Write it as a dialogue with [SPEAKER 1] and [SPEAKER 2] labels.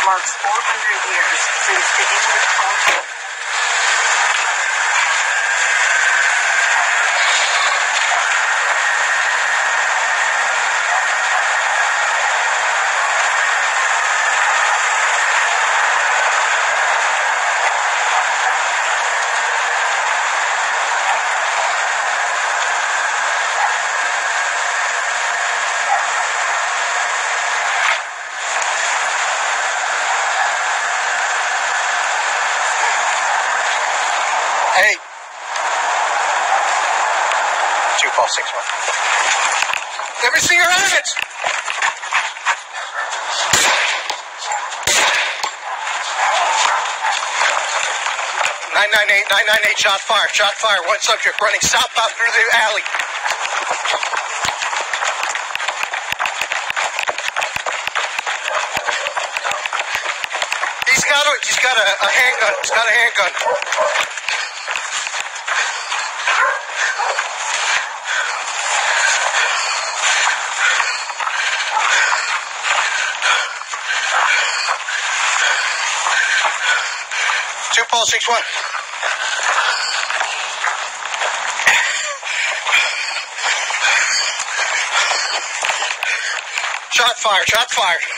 [SPEAKER 1] marks 400 years since the English culture.
[SPEAKER 2] Hey. 2-4-6-1. Let me see your hands. 998 shot fire. Shot fire. One subject running southbound through the alley. He's got a handgun. He's got a handgun. Two Paul 6-1. Shot fired. Shot fired.